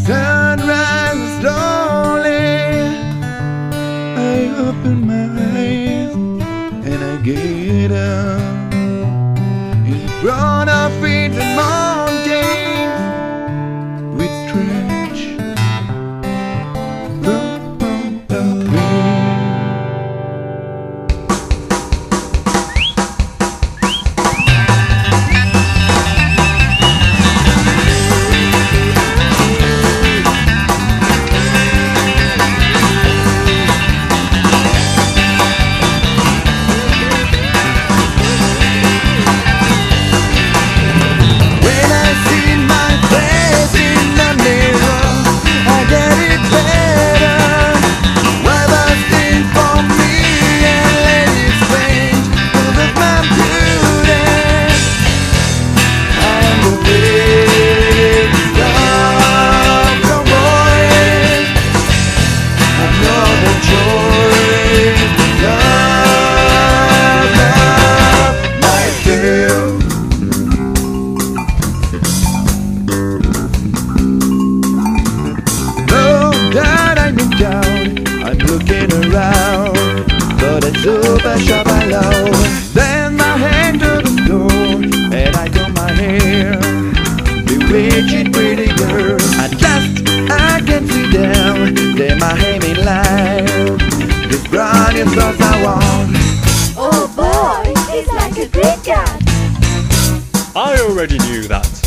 sun rises slowly. I open my eyes and I get up in front of it and mountains with strange I'm looking around, but it's super sharp and low. Then my hand to the door, and I comb my hair. Bewitching pretty girl, at last I can see them. They're my aim in life. This brand is all I want. Oh boy, he's like a big cat. I already knew that.